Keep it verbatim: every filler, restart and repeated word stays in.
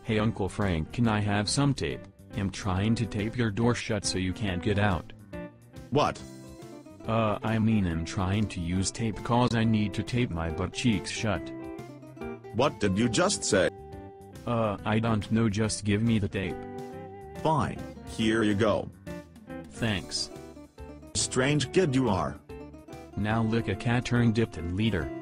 Hey Uncle Frank, can I have some tape? I'm trying to tape your door shut so you can't get out. What? Uh, I mean I'm trying to use tape cause I need to tape my butt cheeks shut. What did you just say? Uh, I don't know, just give me the tape. Fine, here you go. Thanks. Strange kid you are. Now lick a cat turned dipped in leader.